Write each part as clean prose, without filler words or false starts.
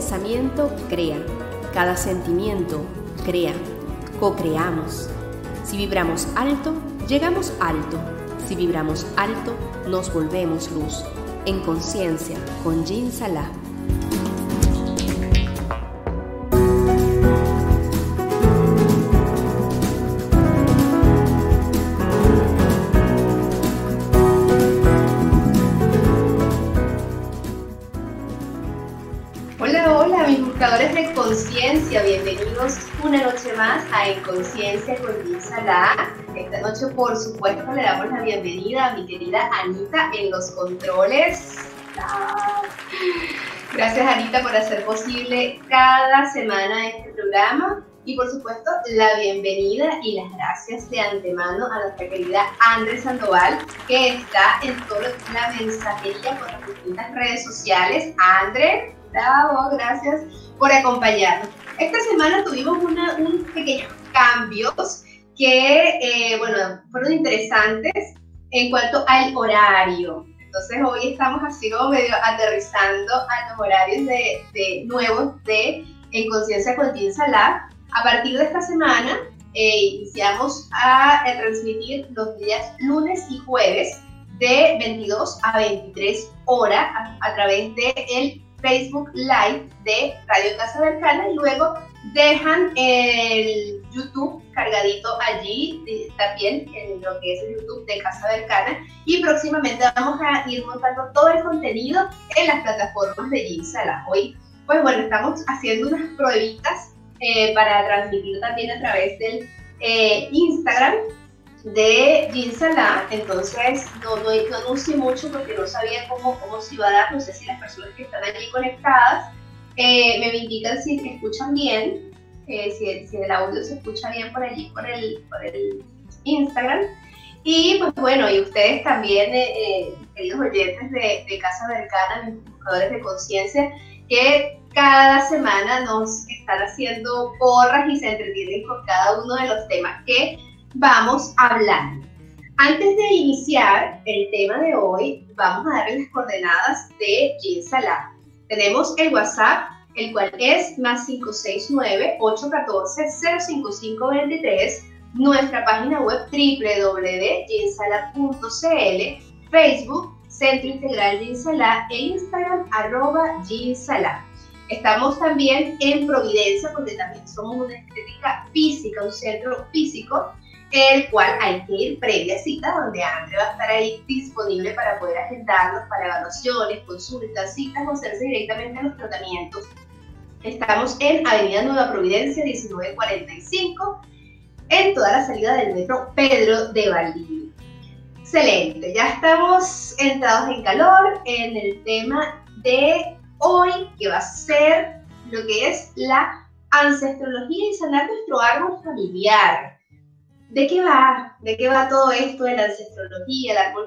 pensamiento crea, cada sentimiento crea, co-creamos. Si vibramos alto, llegamos alto. Si vibramos alto, nos volvemos luz. En conciencia, con Jean Salah. Hola mis buscadores de conciencia, bienvenidos una noche más a En Conciencia con Jean Salah. Esta noche, por supuesto, le damos la bienvenida a mi querida Anita en los controles. Gracias, Anita, por hacer posible cada semana este programa. Y por supuesto, la bienvenida y las gracias de antemano a nuestra querida Andrés Sandoval, que está en toda la mensajería con las distintas redes sociales. Andrés, bravo, gracias por acompañarnos. Esta semana tuvimos unos pequeños cambios que, fueron interesantes en cuanto al horario. Entonces hoy estamos así como medio aterrizando a los horarios nuevos de En Conciencia con Jean Salah. A partir de esta semana iniciamos a transmitir los días lunes y jueves de 22 a 23 horas a través del Facebook Live de Radio Casa Bercana, y luego dejan el YouTube cargadito allí, también en lo que es el YouTube de Casa Bercana, y próximamente vamos a ir montando todo el contenido en las plataformas de Jean Salah. Hoy, pues bueno, estamos haciendo unas pruebitas para transmitir también a través del Instagram de Jean Salah. Entonces no anuncié mucho porque no sabía cómo se iba a dar. No sé si las personas que están allí conectadas me indican si escuchan bien, si el audio se escucha bien por allí, por el Instagram. Y pues bueno, y ustedes también, queridos oyentes de Casa Bercana, mis buscadores de conciencia, que cada semana nos están haciendo porras y se entretienen con cada uno de los temas que vamos hablando. Antes de iniciar el tema de hoy, vamos a darle las coordenadas de Jean Salah. Tenemos el WhatsApp, el cual es +569-814-05523, nuestra página web www.jeansalah.cl, Facebook, Centro Integral Jean Salah, e Instagram, @Jean Salah. Estamos también en Providencia, porque también somos una estética física, un centro físico, el cual hay que ir previa cita, donde André va a estar ahí disponible para poder agendarnos para evaluaciones, consultas, citas o hacerse directamente a los tratamientos. Estamos en Avenida Nueva Providencia, 1945, en toda la salida del metro Pedro de Valdivia. Excelente, ya estamos entrados en calor en el tema de hoy, que va a ser lo que es la ancestrología y sanar nuestro árbol familiar. ¿De qué va? ¿De qué va todo esto de la ancestrología, el árbol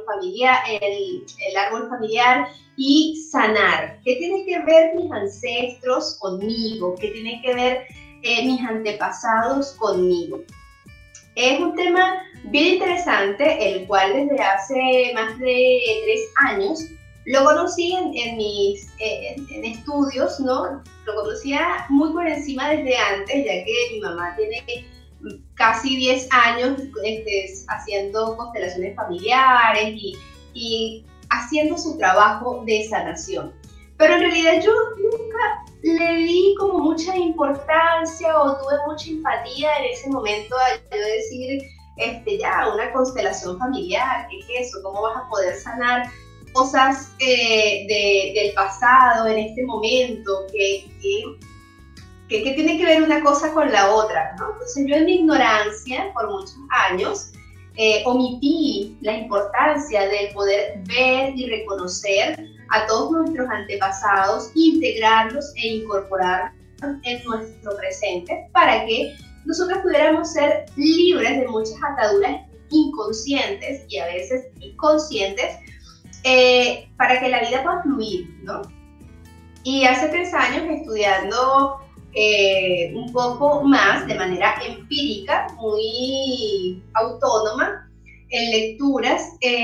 familiar y sanar? ¿Qué tiene que ver mis ancestros conmigo? ¿Qué tiene que ver mis antepasados conmigo? Es un tema bien interesante, el cual desde hace más de 3 años lo conocí en mis estudios, ¿no? Lo conocía muy por encima desde antes, ya que mi mamá tiene casi 10 años haciendo constelaciones familiares y haciendo su trabajo de sanación. Pero en realidad yo nunca le di como mucha importancia o tuve mucha empatía en ese momento a yo decir, ya, una constelación familiar, ¿qué es eso? ¿Cómo vas a poder sanar cosas del pasado en este momento? ¿Qué tiene que ver una cosa con la otra, ¿no? Entonces yo en mi ignorancia por muchos años omití la importancia de poder ver y reconocer a todos nuestros antepasados, integrarlos e incorporarlos en nuestro presente para que nosotros pudiéramos ser libres de muchas ataduras inconscientes y a veces inconscientes, para que la vida pueda fluir, ¿no? Y hace 3 años, estudiando un poco más de manera empírica, muy autónoma, en lecturas,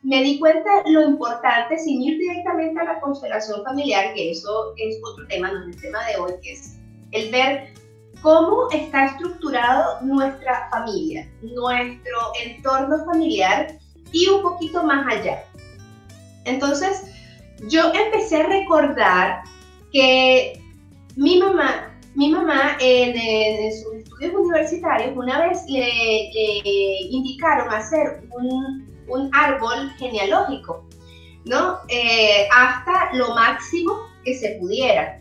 me di cuenta lo importante, sin ir directamente a la constelación familiar, que eso es otro tema, no es el tema de hoy, que es el ver cómo está estructurado nuestra familia, nuestro entorno familiar y un poquito más allá. Entonces, yo empecé a recordar que mi mamá en sus estudios universitarios una vez le indicaron hacer un árbol genealógico, ¿no? Hasta lo máximo que se pudiera.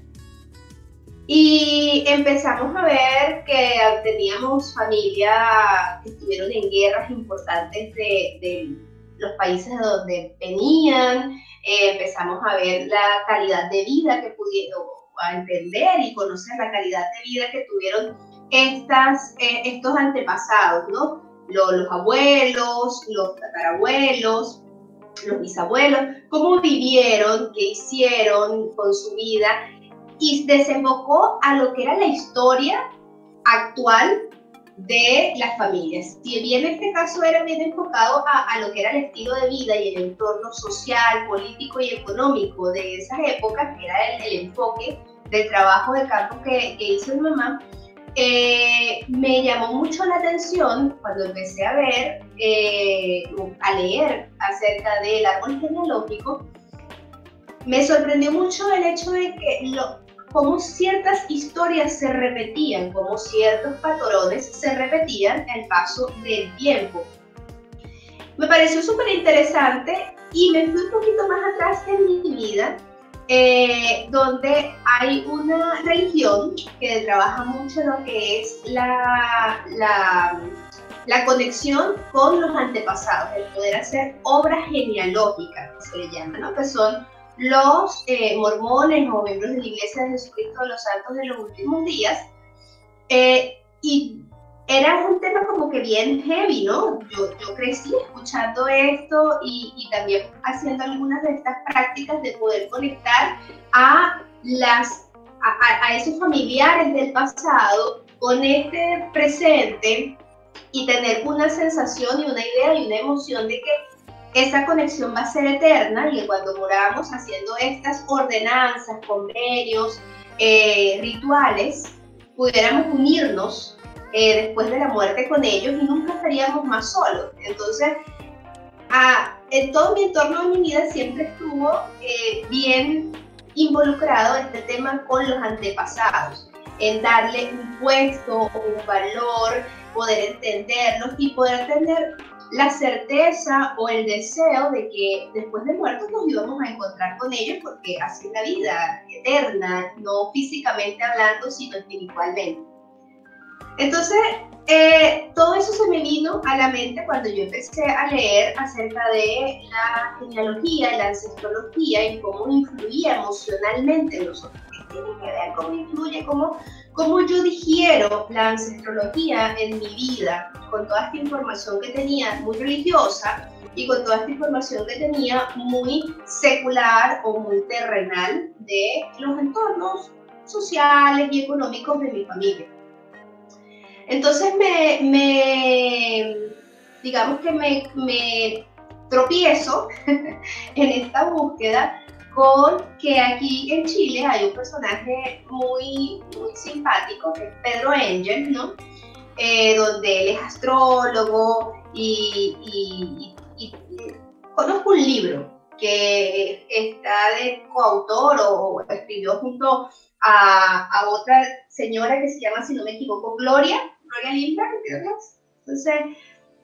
Y empezamos a ver que teníamos familia que estuvieron en guerras importantes de los países de donde venían. Empezamos a ver la calidad de vida que pudieron, a entender y conocer la calidad de vida que tuvieron estos antepasados, ¿no? Los abuelos, los tatarabuelos, los bisabuelos, cómo vivieron, qué hicieron con su vida, y desembocó a lo que era la historia actual de las familias. Si bien en este caso era bien enfocado a lo que era el estilo de vida y el entorno social, político y económico de esas épocas, que era el enfoque del trabajo de campo que hizo mi mamá, me llamó mucho la atención cuando empecé a ver, a leer acerca del árbol genealógico. Me sorprendió mucho el hecho de que cómo ciertas historias se repetían, cómo ciertos patrones se repetían al paso del tiempo. Me pareció súper interesante y me fui un poquito más atrás en mi vida, donde hay una religión que trabaja mucho lo que es la conexión con los antepasados, el poder hacer obras genealógicas, que se le llama, ¿no? Que son los mormones o miembros de la Iglesia de Jesucristo de los Santos de los Últimos Días, y era un tema como que bien heavy, ¿no? Yo crecí escuchando esto y también haciendo algunas de estas prácticas de poder conectar a esos familiares del pasado con este presente y tener una sensación y una idea y una emoción de que esa conexión va a ser eterna, y que cuando moramos haciendo estas ordenanzas, convenios, rituales, pudiéramos unirnos después de la muerte con ellos y nunca estaríamos más solos. Entonces, en todo mi entorno de mi vida siempre estuvo bien involucrado este tema con los antepasados, en darle un puesto, un valor, poder entenderlos y poder tener la certeza o el deseo de que después de muertos nos íbamos a encontrar con ellos, porque así es la vida eterna, no físicamente hablando, sino espiritualmente. Entonces, todo eso se me vino a la mente cuando yo empecé a leer acerca de la genealogía, la ancestrología y cómo influía emocionalmente en nosotros. ¿Qué tiene que ver? ¿Cómo influye? ¿Cómo yo digiero la ancestrología en mi vida con toda esta información que tenía muy religiosa y con toda esta información que tenía muy secular o muy terrenal de los entornos sociales y económicos de mi familia? Entonces digamos que me tropiezo en esta búsqueda con que aquí en Chile hay un personaje muy simpático, que es Pedro Engel, ¿no? Donde él es astrólogo y conozco un libro que está de coautor o escribió junto a otra señora que se llama, si no me equivoco, Gloria Lindberg, creo que es. Entonces,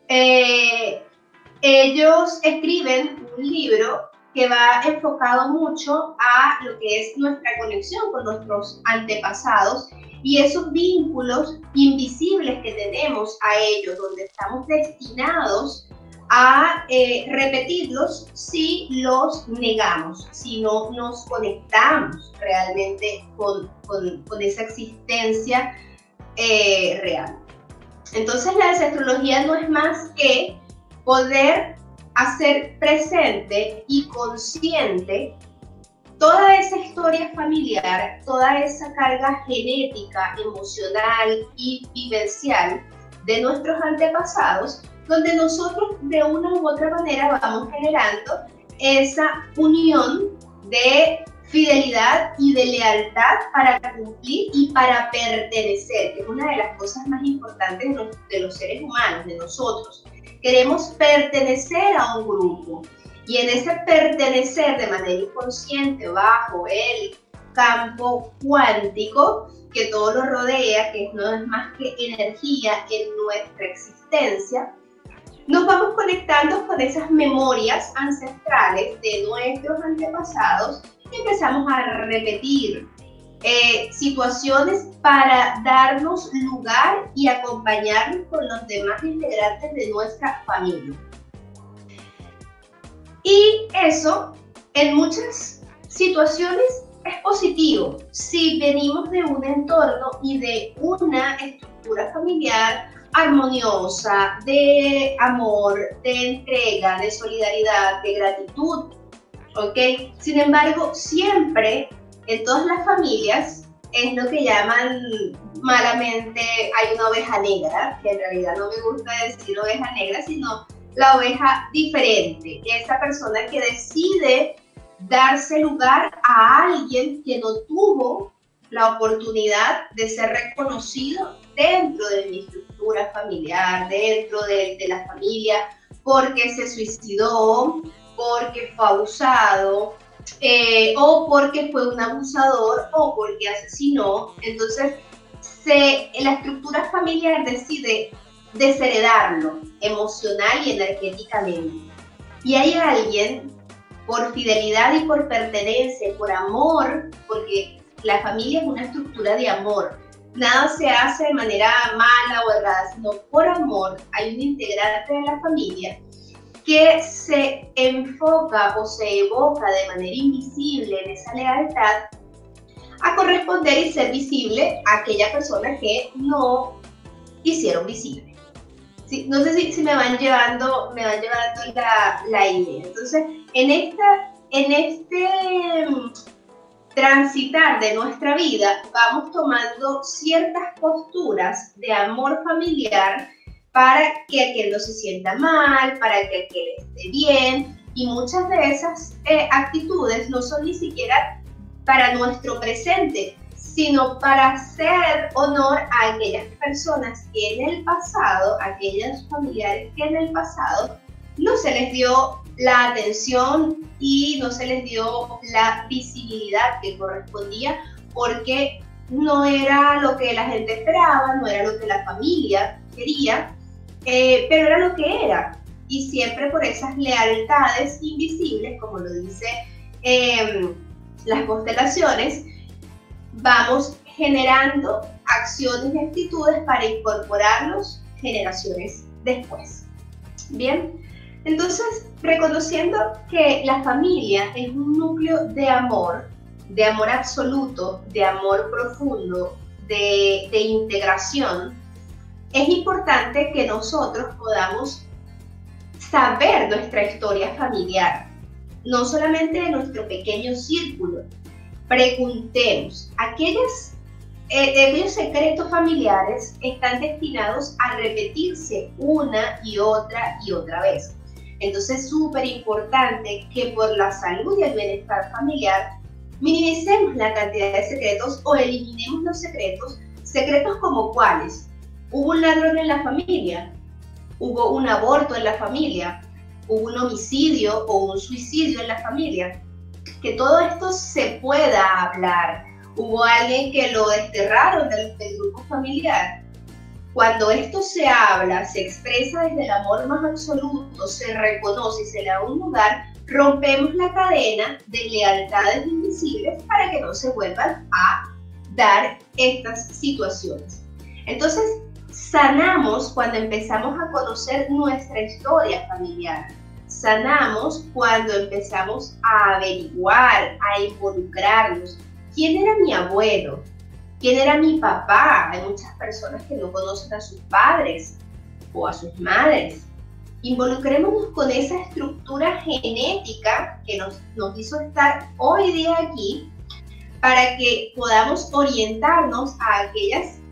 ellos escriben un libro que va enfocado mucho a lo que es nuestra conexión con nuestros antepasados y esos vínculos invisibles que tenemos a ellos, donde estamos destinados a repetirlos si los negamos, si no nos conectamos realmente con esa existencia real. Entonces la ancestrología no es más que poder hacer presente y consciente toda esa historia familiar, toda esa carga genética, emocional y vivencial de nuestros antepasados, donde nosotros de una u otra manera vamos generando esa unión de fidelidad y de lealtad para cumplir y para pertenecer, que es una de las cosas más importantes de los seres humanos, de nosotros. Queremos pertenecer a un grupo, y en ese pertenecer de manera inconsciente bajo el campo cuántico que todo lo rodea, que no es más que energía en nuestra existencia, nos vamos conectando con esas memorias ancestrales de nuestros antepasados y empezamos a repetir situaciones para darnos lugar y acompañarnos con los demás integrantes de nuestra familia. Y eso en muchas situaciones es positivo si venimos de un entorno y de una estructura familiar armoniosa, de amor, de entrega, de solidaridad, de gratitud, ¿ok? Sin embargo, siempre en todas las familias es lo que llaman malamente, hay una oveja negra, que en realidad no me gusta decir oveja negra, sino la oveja diferente, esa persona que decide darse lugar a alguien que no tuvo la oportunidad de ser reconocido dentro de mi estructura familiar, dentro de la familia, porque se suicidó, porque fue abusado, o porque fue un abusador, o porque asesinó. Entonces, la estructura familiar decide desheredarlo emocional y energéticamente. Y hay alguien, por fidelidad y por pertenencia, por amor, porque la familia es una estructura de amor. Nada se hace de manera mala o errada, sino por amor. Hay un integrante de la familia que se enfoca o se evoca de manera invisible en esa lealtad a corresponder y ser visible a aquella persona que no hicieron visible. Sí, no sé si me van llevando la idea. Entonces, en este transitar de nuestra vida, vamos tomando ciertas posturas de amor familiar para que aquel no se sienta mal, para que aquel esté bien, y muchas de esas actitudes no son ni siquiera para nuestro presente, sino para hacer honor a aquellas personas que en el pasado, aquellos familiares que en el pasado no se les dio la atención y no se les dio la visibilidad que correspondía, porque no era lo que la gente esperaba, no era lo que la familia quería, pero era lo que era. Y siempre por esas lealtades invisibles, como lo dice las constelaciones, vamos generando acciones y actitudes para incorporarlos generaciones después. Bien, entonces reconociendo que la familia es un núcleo de amor absoluto, de amor profundo, de integración, es importante que nosotros podamos saber nuestra historia familiar, no solamente de nuestro pequeño círculo. Preguntemos, aquellos secretos familiares están destinados a repetirse una y otra vez. Entonces es súper importante que por la salud y el bienestar familiar minimicemos la cantidad de secretos o eliminemos los secretos. Secretos como cuáles: hubo un ladrón en la familia, hubo un aborto en la familia, hubo un homicidio o un suicidio en la familia. Que todo esto se pueda hablar. Hubo alguien que lo desterraron del grupo familiar. Cuando esto se habla, se expresa desde el amor más absoluto, se reconoce y se le da un lugar, rompemos la cadena de lealtades invisibles para que no se vuelvan a dar estas situaciones. Entonces, sanamos cuando empezamos a conocer nuestra historia familiar. Sanamos cuando empezamos a averiguar, a involucrarnos. ¿Quién era mi abuelo? ¿Quién era mi papá? Hay muchas personas que no conocen a sus padres o a sus madres. Involucrémonos con esa estructura genética que nos hizo estar hoy día aquí, para que podamos orientarnos a aquellas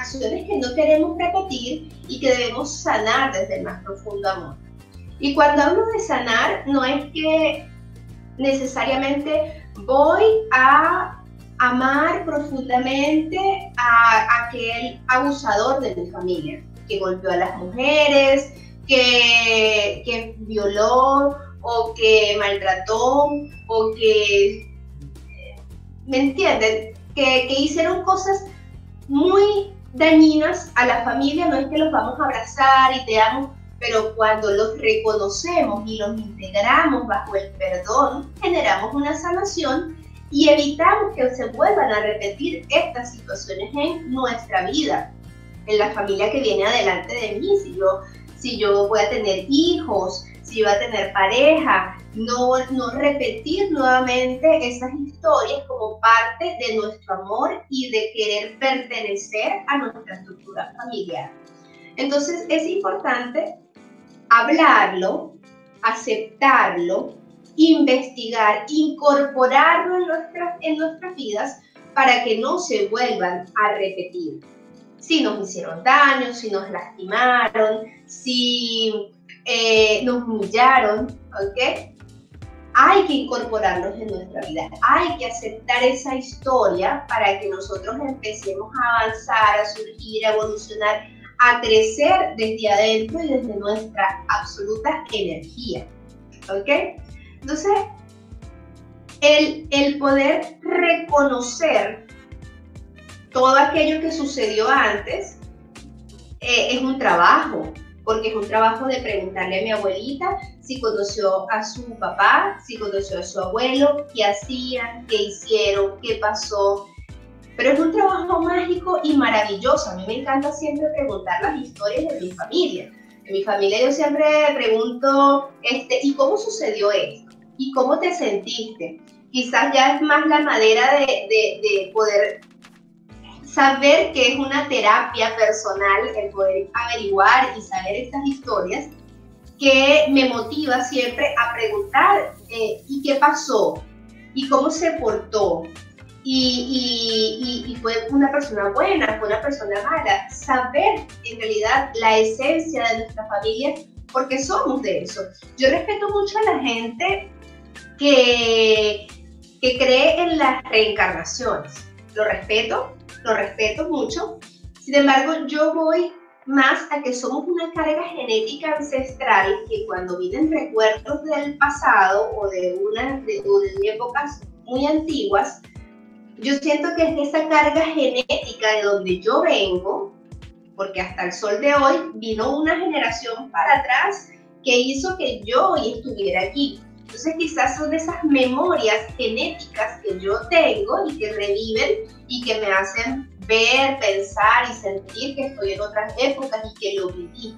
acciones que no queremos repetir y que debemos sanar desde el más profundo amor. Y cuando hablo de sanar, no es que necesariamente voy a amar profundamente a aquel abusador de mi familia, que golpeó a las mujeres, que violó o que maltrató o que, ¿me entienden? Que hicieron cosas muy dañinas a la familia. No es que los vamos a abrazar y te amo, pero cuando los reconocemos y los integramos bajo el perdón, generamos una sanación y evitamos que se vuelvan a repetir estas situaciones en nuestra vida, en la familia que viene adelante de mí. Si yo voy a tener hijos, si yo voy a tener pareja, no repetir nuevamente esas historias como parte de nuestro amor y de querer pertenecer a nuestra estructura familiar. Entonces es importante hablarlo, aceptarlo, investigar, incorporarlo en nuestras vidas para que no se vuelvan a repetir. Si nos hicieron daño, si nos lastimaron, si nos humillaron, ¿ok? Hay que incorporarlos en nuestra vida, hay que aceptar esa historia para que nosotros empecemos a avanzar, a surgir, a evolucionar, a crecer desde adentro y desde nuestra absoluta energía, ¿ok? Entonces, el poder reconocer todo aquello que sucedió antes es un trabajo, porque es un trabajo de preguntarle a mi abuelita si conoció a su papá, si conoció a su abuelo, qué hacían, qué hicieron, qué pasó. Pero es un trabajo mágico y maravilloso. A mí me encanta siempre preguntar las historias de mi familia. En mi familia yo siempre pregunto, ¿y cómo sucedió esto? ¿Y cómo te sentiste? Quizás ya es más la manera de poder saber que es una terapia personal, el poder averiguar y saber estas historias, que me motiva siempre a preguntar, ¿y qué pasó? ¿Y cómo se portó? Y fue una persona buena, fue una persona mala. Saber en realidad la esencia de nuestra familia, porque somos de eso. Yo respeto mucho a la gente que cree en las reencarnaciones. Lo respeto mucho. Sin embargo, yo voy más a que somos una carga genética ancestral que cuando vienen recuerdos del pasado o de épocas muy antiguas, yo siento que es esa carga genética de donde yo vengo, porque hasta el sol de hoy vino una generación para atrás que hizo que yo hoy estuviera aquí. Entonces quizás son esas memorias genéticas que yo tengo y que reviven y que me hacen ver, pensar y sentir que estoy en otras épocas y que lo viví.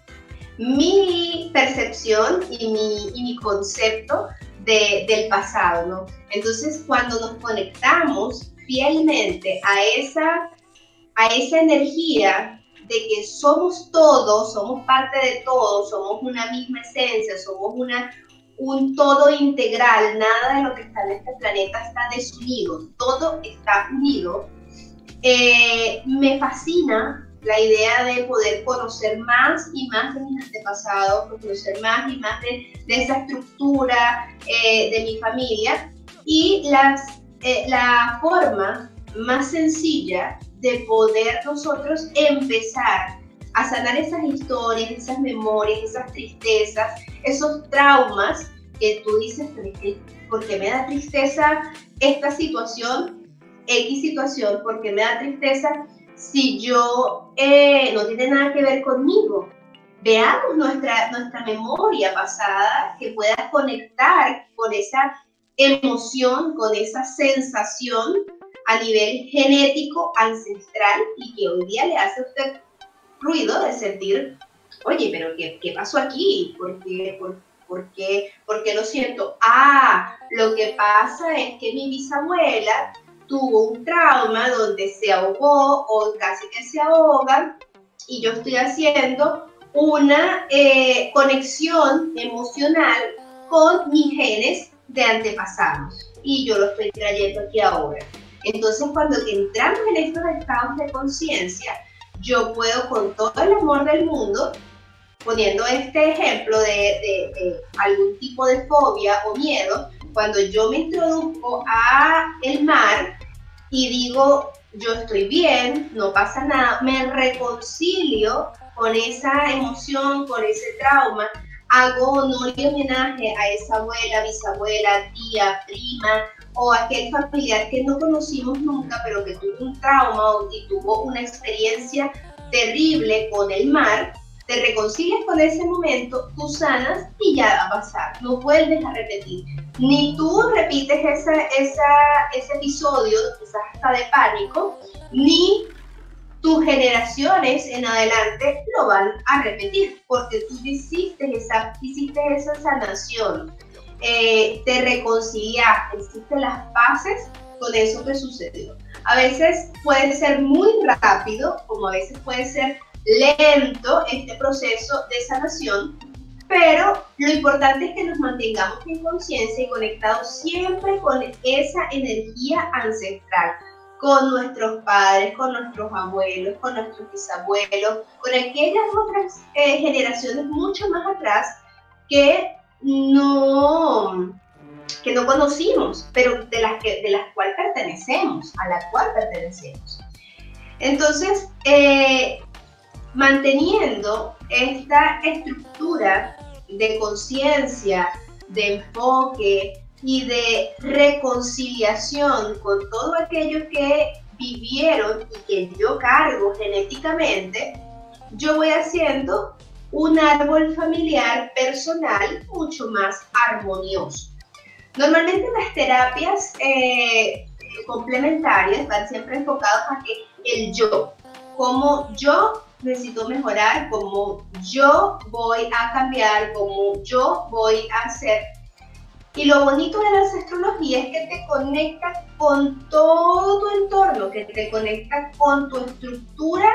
Mi percepción y mi concepto del pasado, ¿no? Entonces, cuando nos conectamos fielmente a esa energía de que somos todos, somos parte de todo, somos una misma esencia, somos un todo integral, nada de lo que está en este planeta está desunido, todo está unido. Me fascina la idea de poder conocer más y más de mis antepasados, conocer más y más de esa estructura de mi familia, y la forma más sencilla de poder nosotros empezar a sanar esas historias, esas memorias, esas tristezas, esos traumas que tú dices, ¿por qué me da tristeza esta situación, X situación? ¿Por qué me da tristeza si yo no tiene nada que ver conmigo? Veamos nuestra memoria pasada que pueda conectar con esa emoción, con esa sensación a nivel genético, ancestral, y que hoy día le hace a usted ruido de sentir, oye, pero ¿qué pasó aquí? ¿Por qué lo siento? Lo que pasa es que mi bisabuela tuvo un trauma donde se ahogó o casi que se ahoga, y yo estoy haciendo una conexión emocional con mis genes de antepasados y yo lo estoy trayendo aquí ahora. Entonces, cuando entramos en estos estados de conciencia, yo puedo con todo el amor del mundo, poniendo este ejemplo de algún tipo de fobia o miedo, cuando yo me introduzco a el mar y digo, yo estoy bien, no pasa nada, me reconcilio con esa emoción, con ese trauma, hago honor y homenaje a esa abuela, bisabuela, tía, prima o aquel familiar que no conocimos nunca, pero que tuvo un trauma y tuvo una experiencia terrible con el mar. Te reconcilias con ese momento, tú sanas y ya va a pasar, no vuelves a repetir. Ni tú repites ese episodio, quizás hasta de pánico, ni tus generaciones en adelante lo van a repetir, porque tú hiciste esa sanación, te reconciliaste, hiciste las paces con eso que sucedió. A veces puede ser muy rápido, como a veces puede ser lento este proceso de sanación, pero lo importante es que nos mantengamos en conciencia y conectados siempre con esa energía ancestral, con nuestros padres, con nuestros abuelos, con nuestros bisabuelos, con aquellas otras generaciones mucho más atrás que no conocimos, pero de las cuales pertenecemos, a la cual pertenecemos. Entonces, manteniendo esta estructura de conciencia, de enfoque y de reconciliación con todo aquello que vivieron y que yo cargo genéticamente, yo voy haciendo un árbol familiar personal mucho más armonioso. Normalmente las terapias complementarias van siempre enfocadas a que el yo, como yo necesito mejorar, como yo voy a cambiar, como yo voy a hacer. Y lo bonito de la ancestrología es que te conecta con todo tu entorno, que te conecta con tu estructura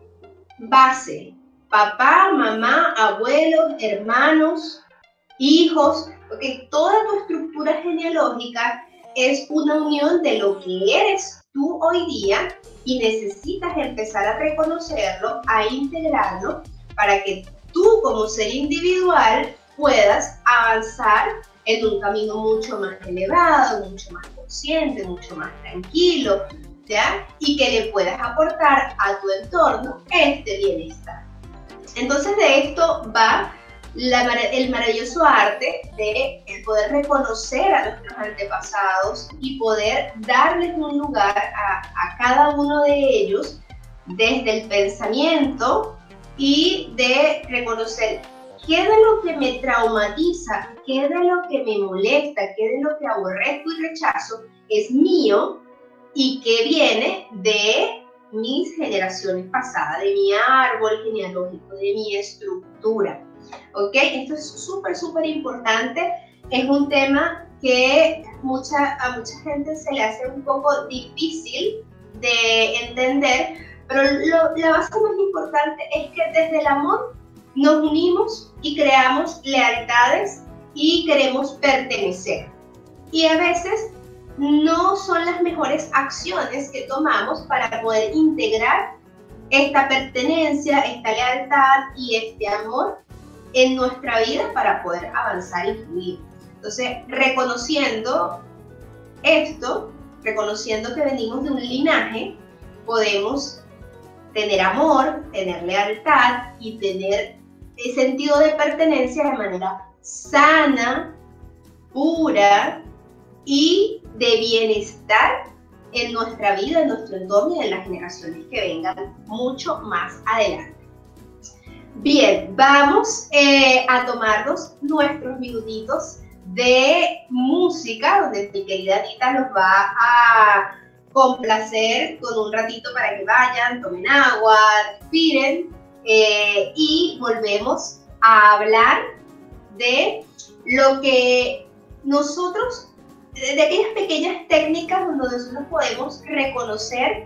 base, papá, mamá, abuelos, hermanos, hijos, porque toda tu estructura genealógica es una unión de lo que eres tú hoy día y necesitas empezar a reconocerlo, a integrarlo para que tú como ser individual puedas avanzar en un camino mucho más elevado, mucho más consciente, mucho más tranquilo, ¿ya? Y que le puedas aportar a tu entorno este bienestar. Entonces de esto va el maravilloso arte de el poder reconocer a nuestros antepasados y poder darles un lugar a cada uno de ellos desde el pensamiento y de reconocer qué de lo que me traumatiza, qué de lo que me molesta, qué de lo que aborrezco y rechazo es mío y qué viene de mis generaciones pasadas, de mi árbol genealógico, de mi estructura. ¿Ok? Esto es súper importante. Es un tema que a mucha gente se le hace un poco difícil de entender, pero la base más importante es que desde el amor nos unimos y creamos lealtades y queremos pertenecer. Y a veces no son las mejores acciones que tomamos para poder integrar esta pertenencia, esta lealtad y este amor en nuestra vida para poder avanzar y fluir. Entonces, reconociendo esto, reconociendo que venimos de un linaje, podemos tener amor, tener lealtad y tener el sentido de pertenencia de manera sana, pura y de bienestar en nuestra vida, en nuestro entorno y en las generaciones que vengan mucho más adelante. Bien, vamos a tomarnos nuestros minutitos de música, donde mi querida Anita los va a complacer con un ratito para que vayan, tomen agua, respiren y volvemos a hablar de lo que nosotros, de aquellas pequeñas técnicas donde nosotros podemos reconocer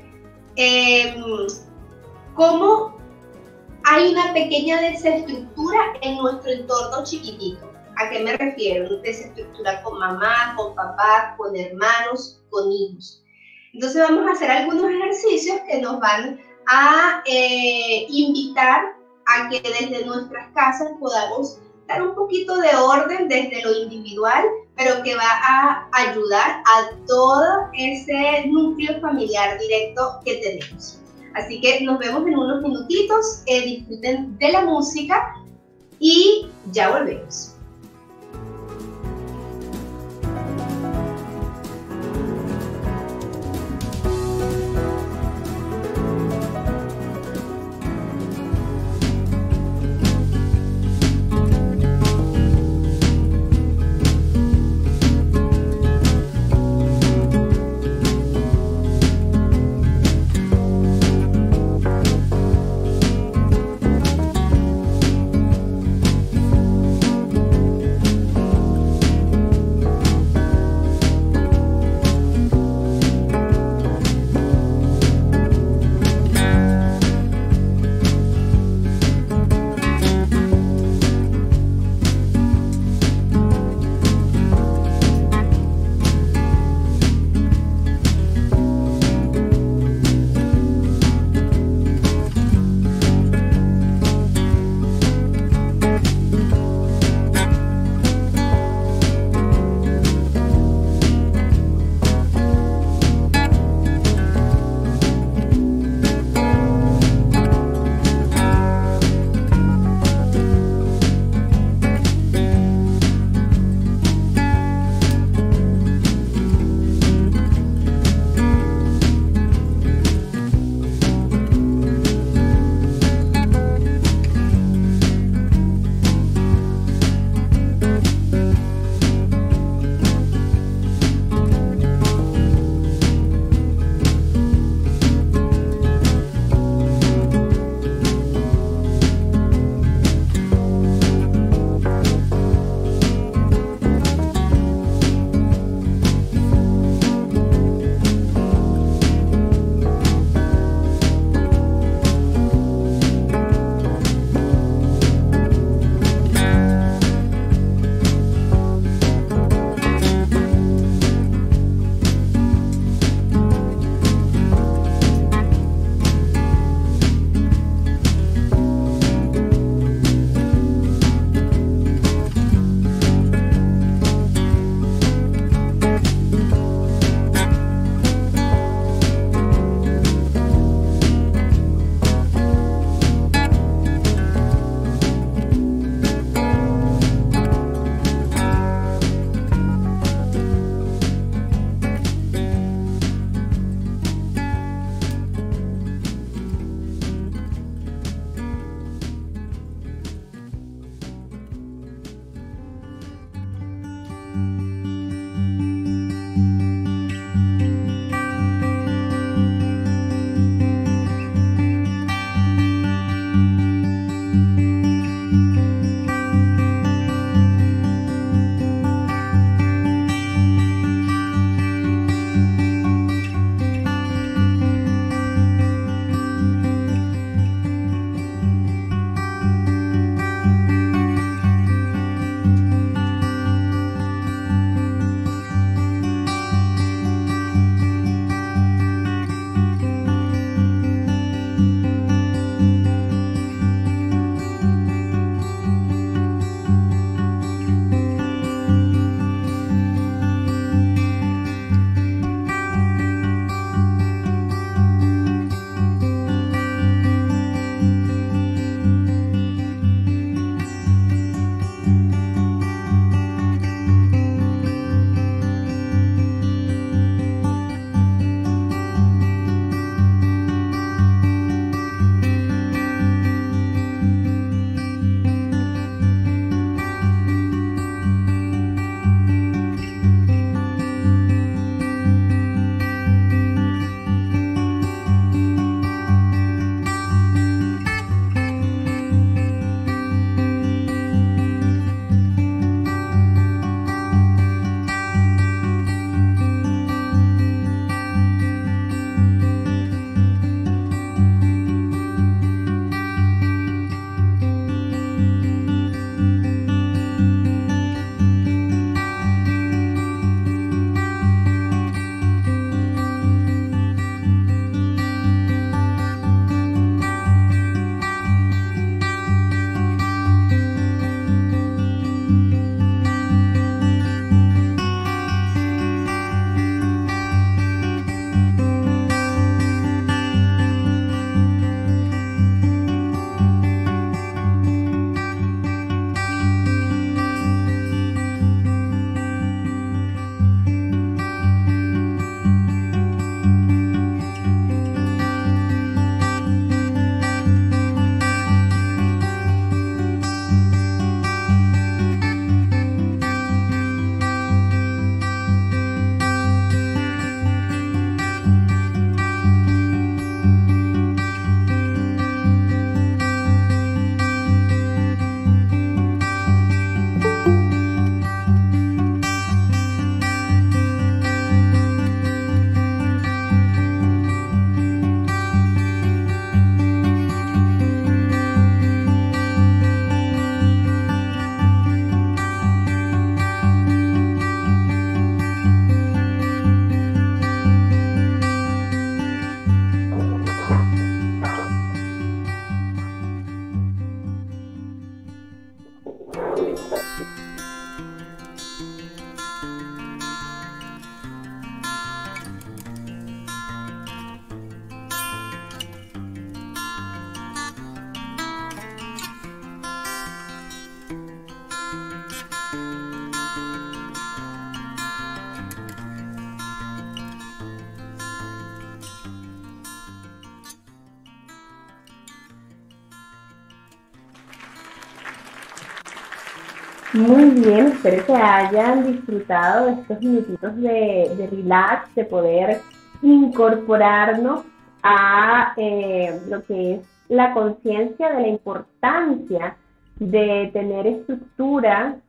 cómo hay una pequeña desestructura en nuestro entorno chiquitito. ¿A qué me refiero? Desestructura con mamá, con papá, con hermanos, con hijos. Entonces vamos a hacer algunos ejercicios que nos van a invitar a que desde nuestras casas podamos dar un poquito de orden desde lo individual, pero que va a ayudar a todo ese núcleo familiar directo que tenemos. Así que nos vemos en unos minutitos, disfruten de la música y ya volvemos. Muy bien, espero que hayan disfrutado de estos minutitos de relax, de poder incorporarnos a lo que es la conciencia de la importancia de tener estructura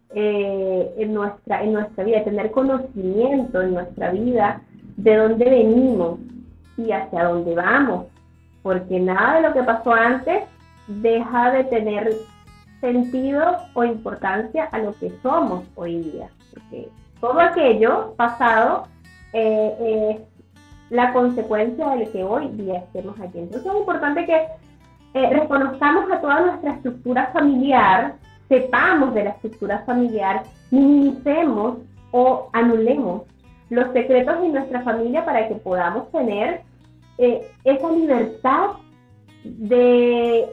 en nuestra vida, de tener conocimiento en nuestra vida de dónde venimos y hacia dónde vamos, porque nada de lo que pasó antes deja de tener sentido o importancia a lo que somos hoy día, porque todo aquello pasado es la consecuencia de que hoy día estemos aquí. Entonces es importante que reconozcamos a toda nuestra estructura familiar, sepamos de la estructura familiar, minimicemos o anulemos los secretos de nuestra familia para que podamos tener esa libertad de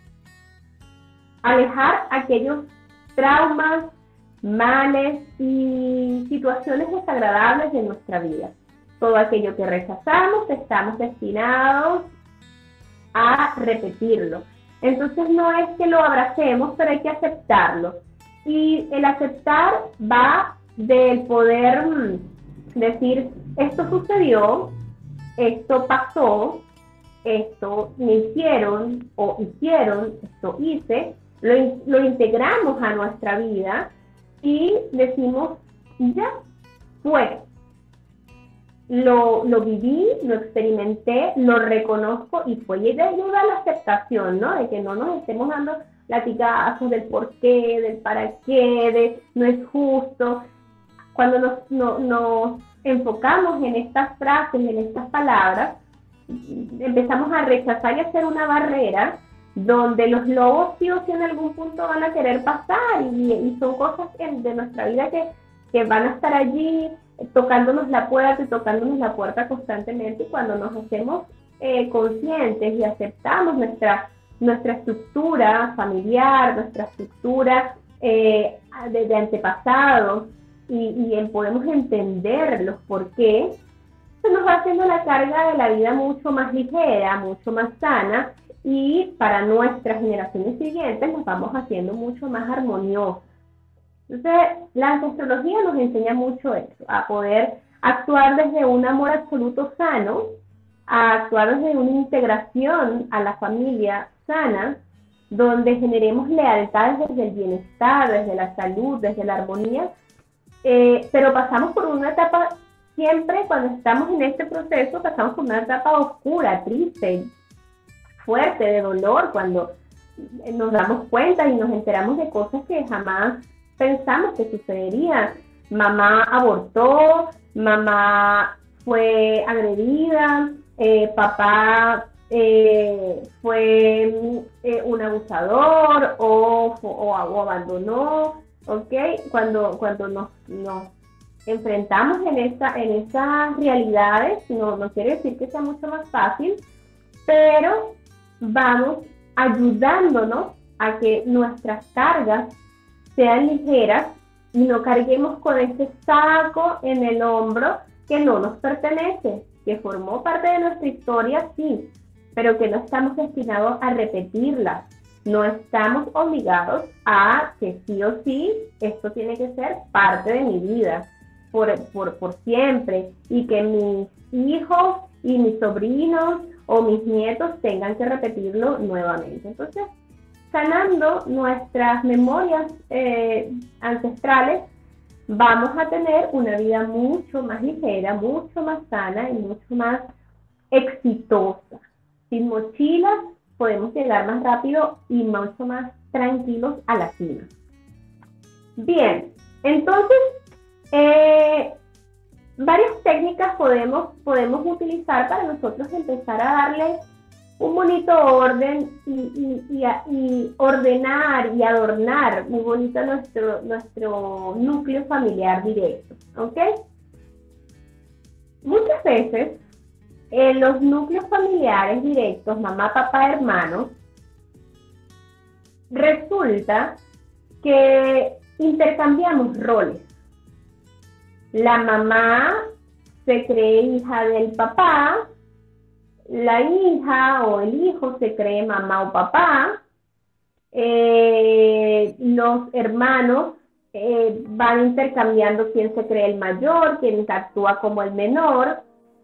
alejar aquellos traumas, males y situaciones desagradables de nuestra vida. Todo aquello que rechazamos estamos destinados a repetirlo. Entonces no es que lo abracemos, pero hay que aceptarlo. Y el aceptar va del poder decir, esto sucedió, esto pasó, esto me hicieron o hicieron, esto hice, lo integramos a nuestra vida y decimos, ya fue. Lo viví, lo experimenté, lo reconozco y fue. Y de ayuda a la aceptación, ¿no? De que no nos estemos dando latigazos del por qué, del para qué, de no es justo. Cuando nos enfocamos en estas frases, en estas palabras, empezamos a rechazar y a hacer una barrera donde los lobos sí o sí en algún punto van a querer pasar y son cosas de nuestra vida que van a estar allí tocándonos la puerta constantemente, y cuando nos hacemos conscientes y aceptamos nuestra estructura familiar, nuestra estructura de antepasados y podemos entender los por qué, se nos va haciendo la carga de la vida mucho más ligera, mucho más sana, y para nuestras generaciones siguientes nos vamos haciendo mucho más armoniosos. Entonces, la ancestrología nos enseña mucho eso, a poder actuar desde un amor absoluto sano, a actuar desde una integración a la familia sana, donde generemos lealtades desde el bienestar, desde la salud, desde la armonía, pero pasamos por una etapa, siempre cuando estamos en este proceso, pasamos por una etapa oscura, triste, fuerte, de dolor, cuando nos damos cuenta y nos enteramos de cosas que jamás pensamos que sucederían. Mamá abortó, mamá fue agredida, papá fue un abusador o abandonó, ¿ok? Cuando nos enfrentamos en esas realidades, no quiere decir que sea mucho más fácil, pero vamos ayudándonos a que nuestras cargas sean ligeras y no carguemos con ese saco en el hombro que no nos pertenece, que formó parte de nuestra historia, sí, pero que no estamos destinados a repetirla. No estamos obligados a que sí o sí esto tiene que ser parte de mi vida por siempre, y que mis hijos y mis sobrinos o mis nietos tengan que repetirlo nuevamente. Entonces, sanando nuestras memorias ancestrales, vamos a tener una vida mucho más ligera, mucho más sana y mucho más exitosa. Sin mochilas podemos llegar más rápido y mucho más tranquilos a la cima. Bien, entonces varias técnicas podemos utilizar para nosotros empezar a darle un bonito orden y ordenar y adornar muy bonito nuestro núcleo familiar directo, ¿ok? Muchas veces en los núcleos familiares directos, mamá, papá, hermanos, resulta que intercambiamos roles. La mamá se cree hija del papá, la hija o el hijo se cree mamá o papá, Los hermanos van intercambiando quién se cree el mayor, quién actúa como el menor.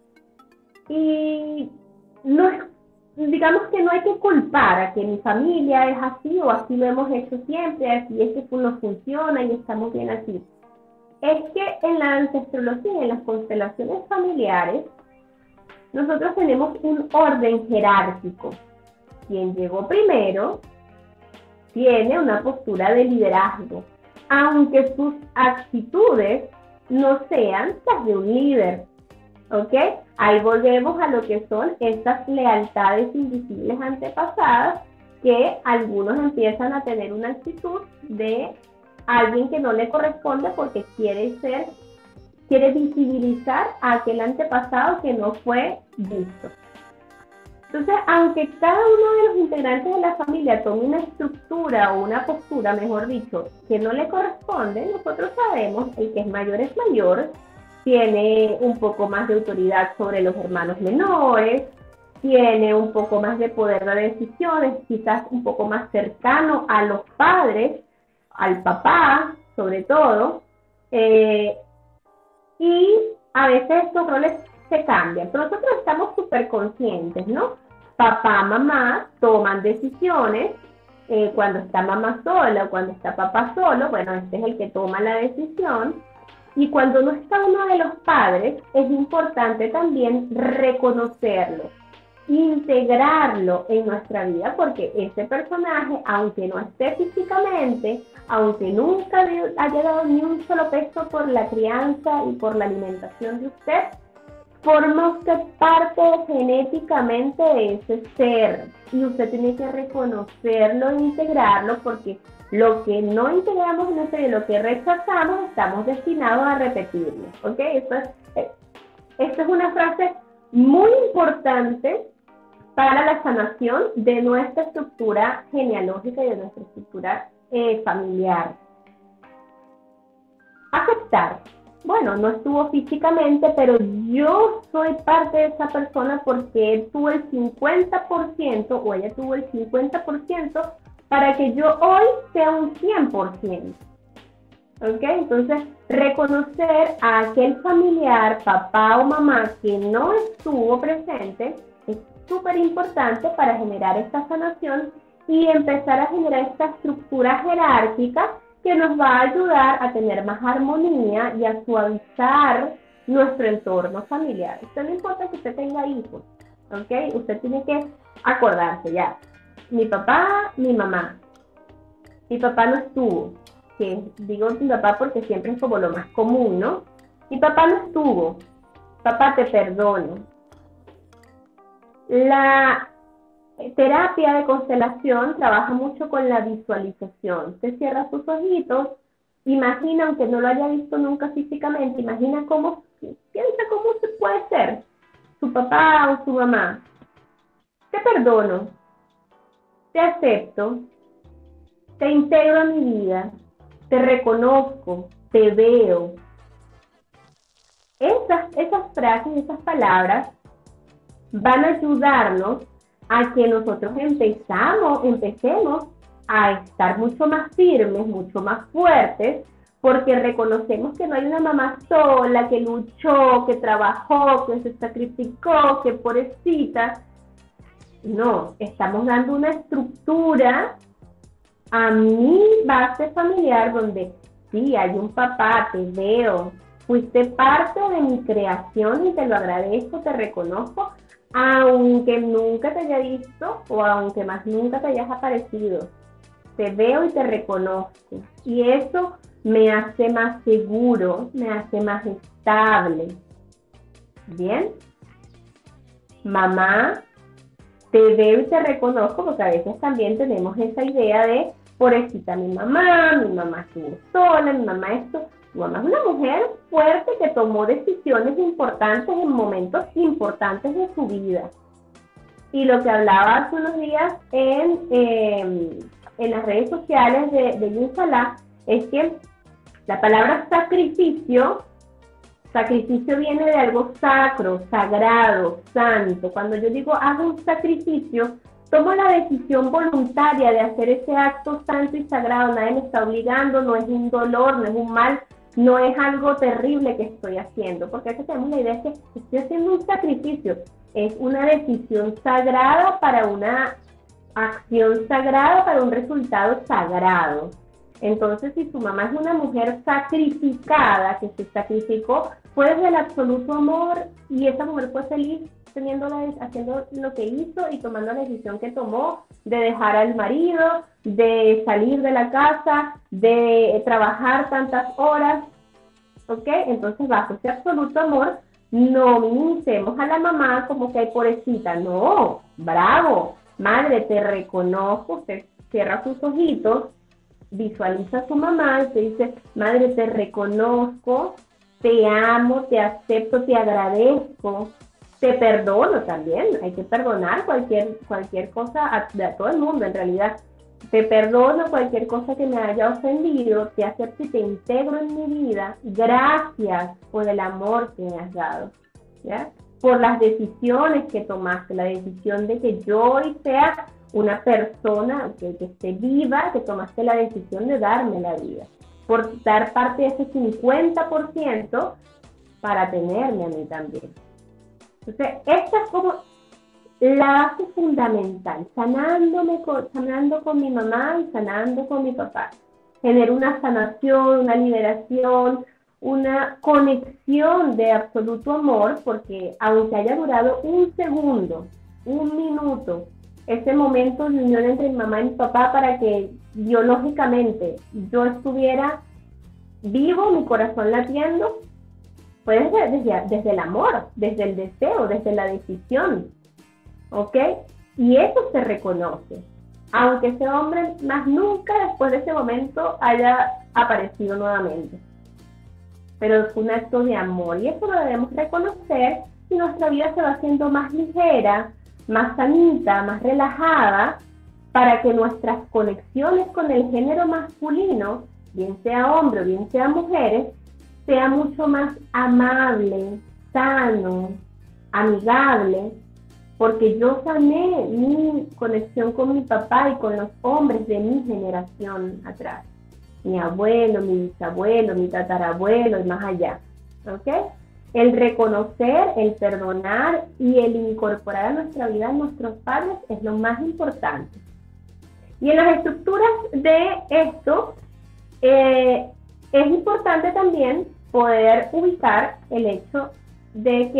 Y no es, digamos que no hay que culpar a que mi familia es así o así lo hemos hecho siempre, así es que no funciona y estamos bien así. Es que en la ancestrología, en las constelaciones familiares, nosotros tenemos un orden jerárquico. Quien llegó primero tiene una postura de liderazgo, aunque sus actitudes no sean las de un líder. ¿Ok? Ahí volvemos a lo que son estas lealtades invisibles antepasadas, que algunos empiezan a tener una actitud de alguien que no le corresponde porque quiere visibilizar a aquel antepasado que no fue visto. Entonces, aunque cada uno de los integrantes de la familia tome una estructura o una postura, mejor dicho, que no le corresponde, nosotros sabemos el que es mayor, tiene un poco más de autoridad sobre los hermanos menores, tiene un poco más de poder de decisiones, quizás un poco más cercano a los padres, al papá, sobre todo, y a veces estos roles se cambian, pero nosotros estamos súper conscientes, ¿no? Papá, mamá toman decisiones, cuando está mamá sola o cuando está papá solo, bueno, este es el que toma la decisión, y cuando no está uno de los padres, es importante también reconocerlo, integrarlo en nuestra vida, porque ese personaje, aunque no esté físicamente, aunque nunca haya dado ni un solo peso por la crianza y por la alimentación de usted, forma usted parte genéticamente de ese ser, y usted tiene que reconocerlo e integrarlo, porque lo que no integramos en nuestra vida, lo que rechazamos, estamos destinados a repetirlo. ¿Ok? Esta es una frase muy importante para la sanación de nuestra estructura genealógica y de nuestra estructura familiar. Aceptar. Bueno, no estuvo físicamente, pero yo soy parte de esa persona porque él tuvo el 50% o ella tuvo el 50% para que yo hoy sea un 100%. ¿Ok? Entonces, reconocer a aquel familiar, papá o mamá, que no estuvo presente, es súper importante para generar esta sanación y empezar a generar esta estructura jerárquica que nos va a ayudar a tener más armonía y a suavizar nuestro entorno familiar. Usted no importa que usted tenga hijos, ¿ok? Usted tiene que acordarse ya. Mi papá, mi mamá. Mi papá no estuvo. Que digo mi papá porque siempre es como lo más común, ¿no? Mi papá no estuvo. Papá, te perdono. La terapia de constelación trabaja mucho con la visualización. Usted cierra sus ojitos, imagina, aunque no lo haya visto nunca físicamente, imagina cómo, piensa cómo se puede ser su papá o su mamá. Te perdono, te acepto, te integro a mi vida, te reconozco, te veo. Esas frases, esas palabras van a ayudarnos a que nosotros empecemos a estar mucho más firmes, mucho más fuertes, porque reconocemos que no hay una mamá sola, que luchó, que trabajó, que se sacrificó, que pobrecita. No, estamos dando una estructura a mi base familiar donde sí, hay un papá, te veo, fuiste parte de mi creación y te lo agradezco, te reconozco, aunque nunca te haya visto o aunque más nunca te hayas aparecido. Te veo y te reconozco. Y eso me hace más seguro, me hace más estable. ¿Bien? Mamá, te veo y te reconozco, porque a veces también tenemos esa idea de, pobrecita mi mamá estuvo sola, mi mamá esto. Tu mamá es una mujer fuerte que tomó decisiones importantes en momentos importantes de su vida. Y lo que hablaba hace unos días en las redes sociales de Yunsalá es que la palabra sacrificio viene de algo sacro, sagrado, santo. Cuando yo digo hago un sacrificio, tomo la decisión voluntaria de hacer ese acto santo y sagrado, nadie me está obligando, no es un dolor, no es un mal, no es algo terrible que estoy haciendo, porque aquí tenemos la idea de que estoy haciendo un sacrificio, es una decisión sagrada para una acción sagrada, para un resultado sagrado. Entonces, si su mamá es una mujer sacrificada, que se sacrificó, fue desde el absoluto amor, y esa mujer fue feliz haciendo lo que hizo y tomando la decisión que tomó de dejar al marido, de salir de la casa, de trabajar tantas horas, ¿ok? Entonces, bajo ese absoluto amor, no minimicemos a la mamá como que hay pobrecita, no, bravo, madre, te reconozco, usted cierra sus ojitos, visualiza a su mamá y te dice, madre, te reconozco, te amo, te acepto, te agradezco, te perdono también, hay que perdonar cualquier cosa a todo el mundo en realidad. Te perdono cualquier cosa que me haya ofendido, te acepto y te integro en mi vida. Gracias por el amor que me has dado, ¿ya? Por las decisiones que tomaste, la decisión de que yo hoy sea una persona que esté viva, que tomaste la decisión de darme la vida, por dar parte de ese 50% para tenerme a mí también. Entonces, esta es como la base fundamental, sanando con mi mamá y sanando con mi papá. Tener una sanación, una liberación, una conexión de absoluto amor, porque aunque haya durado un segundo, un minuto, ese momento de unión entre mi mamá y mi papá para que biológicamente yo estuviera vivo, mi corazón latiendo, fue desde el amor, desde el deseo, desde la decisión, ¿ok? Y eso se reconoce, aunque ese hombre más nunca después de ese momento haya aparecido nuevamente. Pero es un acto de amor y eso lo debemos reconocer y nuestra vida se va haciendo más ligera, más sanita, más relajada, para que nuestras conexiones con el género masculino, bien sea hombre o bien sea mujeres, sea mucho más amable, sano, amigable, porque yo sané mi conexión con mi papá y con los hombres de mi generación atrás. Mi abuelo, mi bisabuelo, mi tatarabuelo y más allá. ¿Ok? El reconocer, el perdonar y el incorporar a nuestra vida a nuestros padres es lo más importante. Y en las estructuras de esto, es importante también poder ubicar el hecho de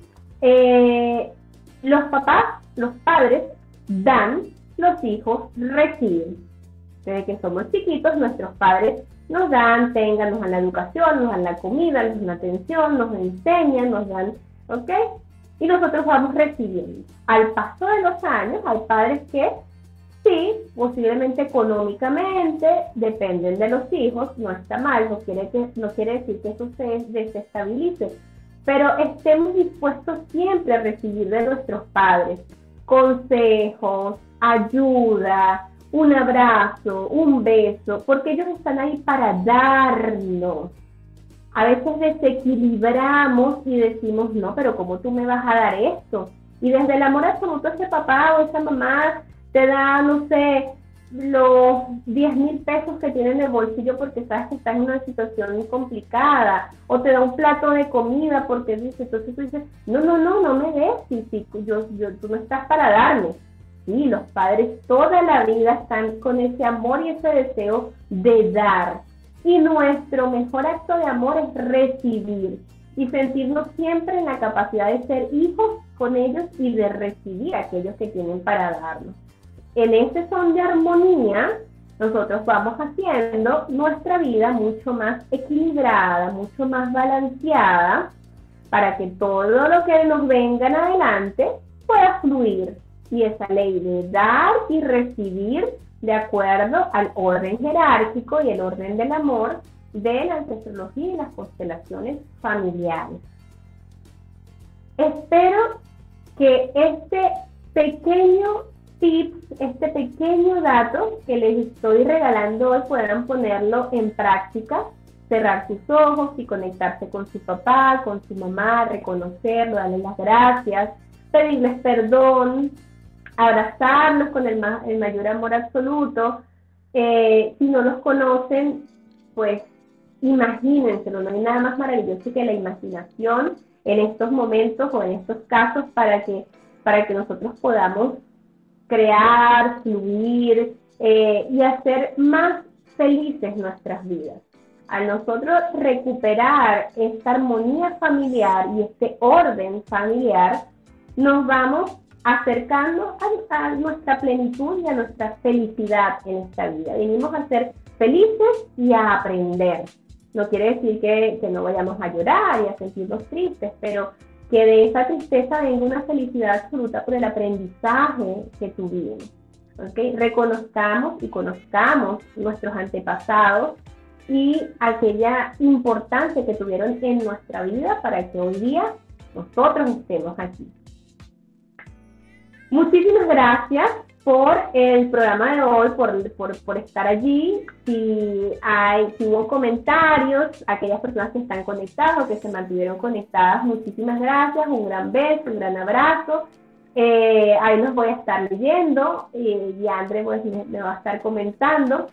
que los papás, los padres, dan, los hijos reciben. Desde que somos chiquitos, nuestros padres nos dan la educación, nos dan la comida, nos dan la atención, nos enseñan, nos dan, ¿ok? Y nosotros vamos recibiendo. Al paso de los años, hay padres que sí, posiblemente económicamente, dependen de los hijos, no está mal, no quiere decir que eso se desestabilice, pero estemos dispuestos siempre a recibir de nuestros padres consejos, ayuda, un abrazo, un beso, porque ellos están ahí para darnos. A veces desequilibramos y decimos, no, pero ¿cómo tú me vas a dar esto? Y desde el amor absoluto ese papá o esa mamá te da, no sé, los 10,000 pesos que tiene en el bolsillo porque sabes que estás en una situación complicada, o te da un plato de comida porque dice, entonces tú dices, no me des, tú no estás para darme. Sí, los padres toda la vida están con ese amor y ese deseo de dar. Y nuestro mejor acto de amor es recibir y sentirnos siempre en la capacidad de ser hijos con ellos y de recibir aquellos que tienen para darnos. En ese son de armonía, nosotros vamos haciendo nuestra vida mucho más equilibrada, mucho más balanceada, para que todo lo que nos venga en adelante pueda fluir. Y esa ley de dar y recibir de acuerdo al orden jerárquico y el orden del amor de la ancestrología y las constelaciones familiares. Espero que este pequeño tips, este pequeño dato que les estoy regalando hoy puedan ponerlo en práctica, cerrar sus ojos y conectarse con su papá, con su mamá, reconocerlo, darle las gracias, pedirles perdón, abrazarlos con el mayor amor absoluto. Si no los conocen, pues imagínenselo, no hay nada más maravilloso que la imaginación en estos momentos o en estos casos para que nosotros podamos crear, fluir y hacer más felices nuestras vidas. Al nosotros recuperar esta armonía familiar y este orden familiar, nos vamos acercando a nuestra plenitud y a nuestra felicidad en esta vida. Venimos a ser felices y a aprender. No quiere decir que no vayamos a llorar y a sentirnos tristes, pero que de esa tristeza venga una felicidad absoluta por el aprendizaje que tuvimos. ¿Okay? Reconozcamos y conozcamos nuestros antepasados y aquella importancia que tuvieron en nuestra vida para que hoy día nosotros estemos aquí. Muchísimas gracias por el programa de hoy, por estar allí. Si hubo comentarios, aquellas personas que están conectadas o que se mantuvieron conectadas, muchísimas gracias, un gran beso, un gran abrazo. Ahí los voy a estar leyendo y André pues, me va a estar comentando.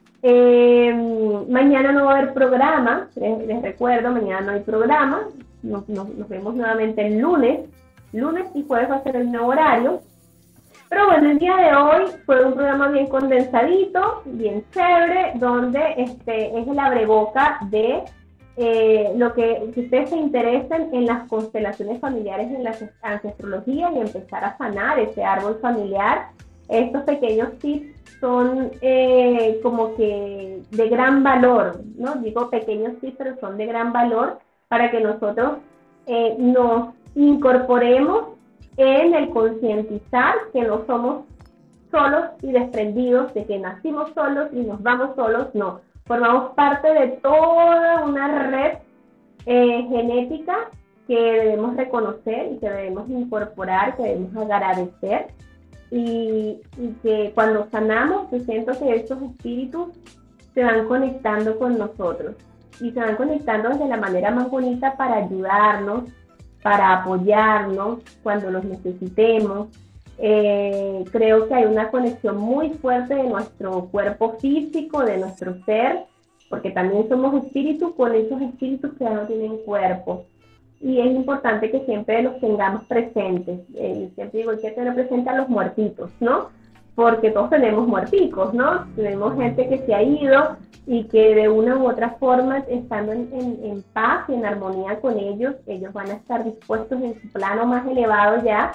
Mañana no va a haber programa, les recuerdo, mañana no hay programa, nos vemos nuevamente el lunes y jueves va a ser el nuevo horario. Pero bueno, el día de hoy fue un programa bien condensadito, bien chévere, donde es el abreboca de lo que ustedes se interesen en las constelaciones familiares, en la ancestrología y empezar a sanar ese árbol familiar. Estos pequeños tips son como que de gran valor, ¿no? Digo pequeños tips, pero son de gran valor para que nosotros nos incorporemos en el concientizar que no somos solos y desprendidos, de que nacimos solos y nos vamos solos, no. Formamos parte de toda una red genética que debemos reconocer y que debemos incorporar, que debemos agradecer. Y que cuando sanamos, yo siento que estos espíritus se van conectando con nosotros y se van conectando de la manera más bonita para ayudarnos, para apoyarnos cuando los necesitemos. Creo que hay una conexión muy fuerte de nuestro cuerpo físico, de nuestro ser, porque también somos espíritus con esos espíritus que ya no tienen cuerpo. Y es importante que siempre los tengamos presentes. Siempre digo, hay que tener presente a los muertitos, ¿no? Porque todos tenemos muerticos, ¿no? Tenemos gente que se ha ido y que de una u otra forma, estando en paz y en armonía con ellos van a estar dispuestos en su plano más elevado ya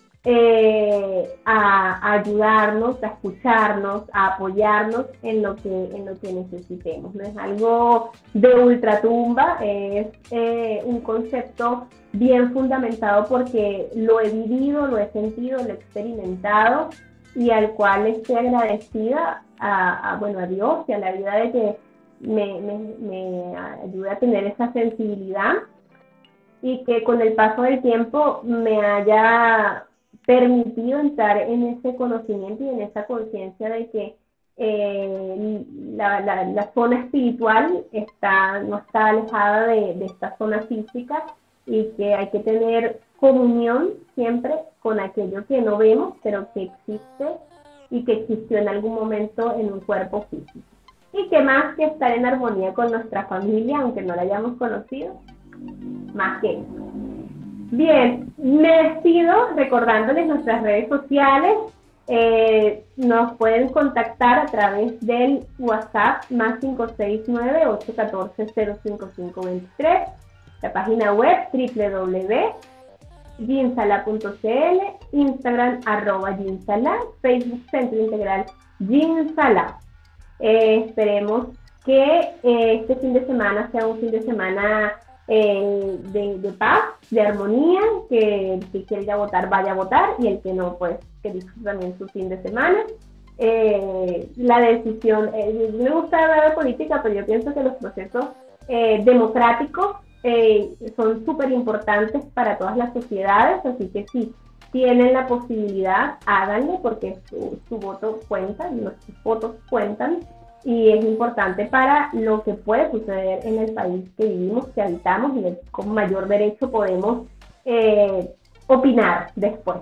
a ayudarnos, a escucharnos, a apoyarnos en lo que necesitemos. No es algo de ultratumba, es un concepto bien fundamentado porque lo he vivido, lo he sentido, lo he experimentado y al cual estoy agradecida a Dios y a la vida de que me ayude a tener esa sensibilidad y que con el paso del tiempo me haya permitido entrar en ese conocimiento y en esa conciencia de que la zona espiritual no está alejada de esta zona física y que hay que tener comunión siempre con aquello que no vemos, pero que existe y que existió en algún momento en un cuerpo físico. Y que más que estar en armonía con nuestra familia, aunque no la hayamos conocido, más que eso. Bien, me despido recordándoles nuestras redes sociales. Nos pueden contactar a través del WhatsApp más 569-814-05523, la página web www.ginsala.cl, Instagram @ginsala, Facebook Centro Integral Ginsala. Esperemos que este fin de semana sea un fin de semana de paz, de armonía, que el que quiera ir a votar vaya a votar y el que no, pues que disfrute también su fin de semana. La decisión, me gusta hablar de política, pero yo pienso que los procesos democráticos son súper importantes para todas las sociedades, así que si tienen la posibilidad, háganlo porque su voto cuenta, nuestros votos cuentan. Y es importante para lo que puede suceder en el país que vivimos, que habitamos y con mayor derecho podemos opinar después.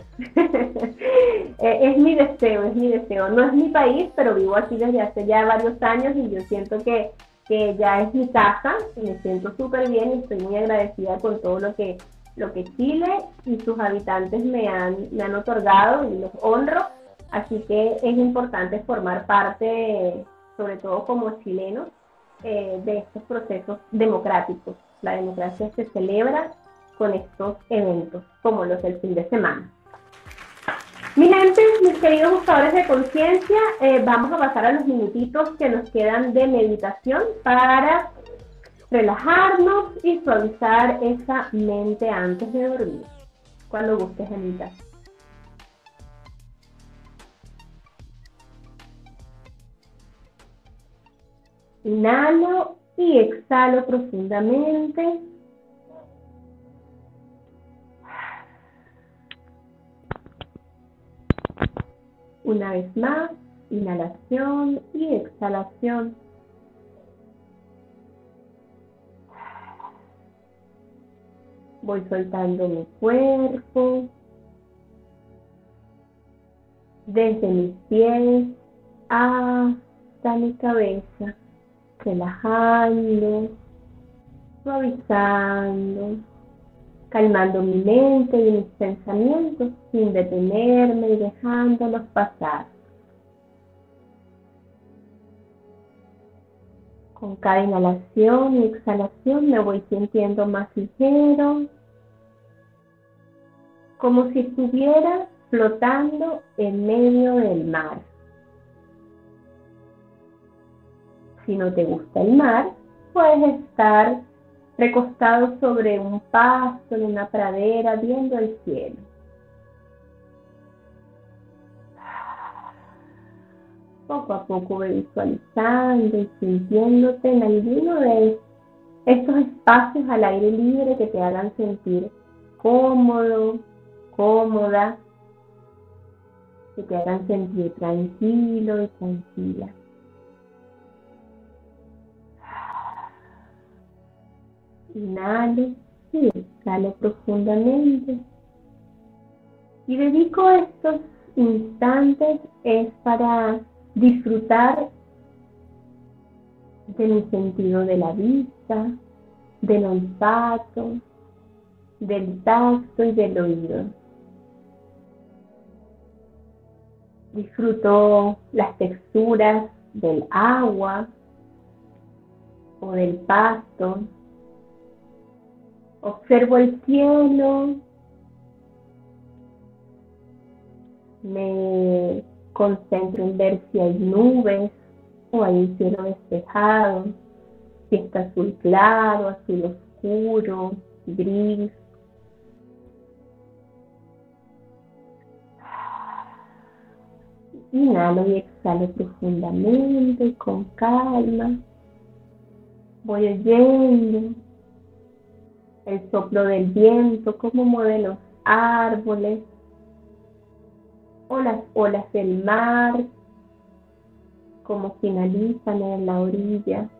Es mi deseo, es mi deseo. No es mi país, pero vivo aquí desde hace ya varios años y yo siento que ya es mi casa y me siento súper bien y estoy muy agradecida con todo lo que Chile y sus habitantes me han otorgado y los honro. Así que es importante formar parte, sobre todo como chilenos, de estos procesos democráticos. La democracia se celebra con estos eventos, como los del fin de semana. Mi gente, mis queridos buscadores de conciencia, vamos a pasar a los minutitos que nos quedan de meditación para relajarnos y suavizar esa mente antes de dormir. Cuando gustes, Anita. Inhalo y exhalo profundamente. Una vez más, inhalación y exhalación. Voy soltando mi cuerpo, desde mis pies hasta mi cabeza, relajando, suavizando, calmando mi mente y mis pensamientos sin detenerme y dejándolos pasar. Con cada inhalación y exhalación me voy sintiendo más ligero, como si estuviera flotando en medio del mar. Si no te gusta el mar, puedes estar recostado sobre un pasto en una pradera viendo el cielo. Poco a poco ve visualizando y sintiéndote en alguno de estos espacios al aire libre que te hagan sentir cómodo, cómoda, que te hagan sentir tranquilo y tranquila. Inhalo y exhalo profundamente. Y dedico estos instantes para disfrutar de mi sentido de la vista, del olfato, del tacto y del oído. Disfruto las texturas del agua o del pasto. Observo el cielo. Me concentro en ver si hay nubes o hay un cielo despejado, si está azul claro, azul oscuro, gris. Inhalo y exhalo profundamente y con calma. Voy oyendo el soplo del viento, cómo mueve los árboles, o las olas del mar, cómo finalizan en la orilla.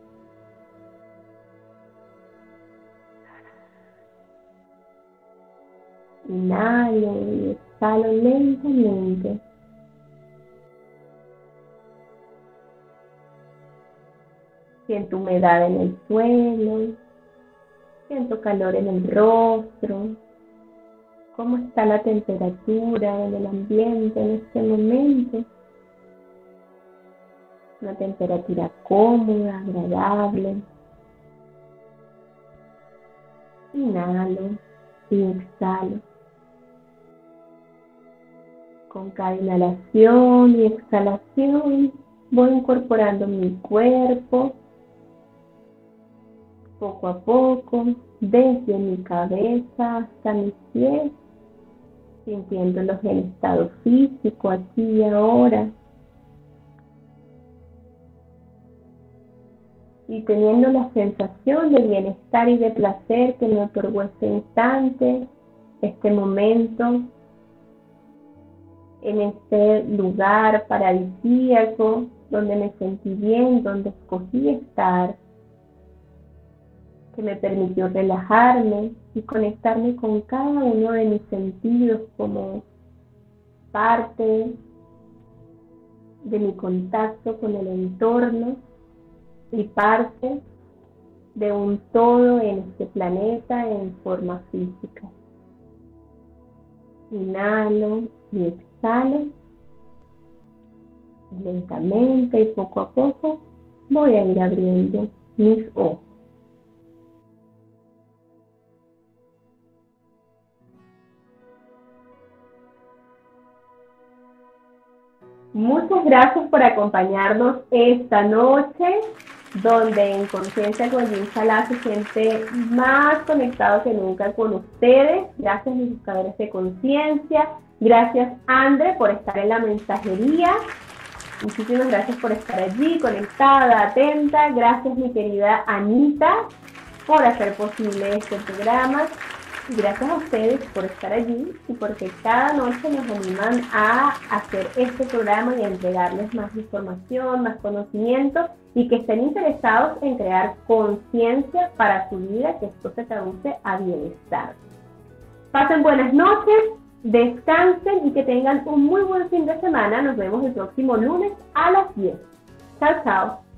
Inhalo y exhalo lentamente. Siento humedad en el suelo, siento calor en el rostro. ¿Cómo está la temperatura en el ambiente en este momento? Una temperatura cómoda, agradable. Inhalo y exhalo. Con cada inhalación y exhalación voy incorporando mi cuerpo poco a poco, desde mi cabeza hasta mis pies, sintiéndolos en estado físico aquí y ahora. Y teniendo la sensación de bienestar y de placer que me otorgó este instante, este momento, en este lugar paradisíaco, donde me sentí bien, donde escogí estar. que me permitió relajarme y conectarme con cada uno de mis sentidos como parte de mi contacto con el entorno y parte de un todo en este planeta en forma física. Inhalo y exhalo. Lentamente y poco a poco voy a ir abriendo mis ojos. Muchas gracias por acompañarnos esta noche, donde en Conciencia con Jim Salá se siente más conectado que nunca con ustedes. Gracias, mis buscadores de conciencia. Gracias, Andre, por estar en la mensajería. Muchísimas gracias por estar allí, conectada, atenta. Gracias, mi querida Anita, por hacer posible este programa. Y gracias a ustedes por estar allí y porque cada noche nos animan a hacer este programa y a entregarles más información, más conocimiento y que estén interesados en crear conciencia para su vida, que esto se traduce a bienestar. Pasen buenas noches, descansen y que tengan un muy buen fin de semana. Nos vemos el próximo lunes a las 10. Chao, chao.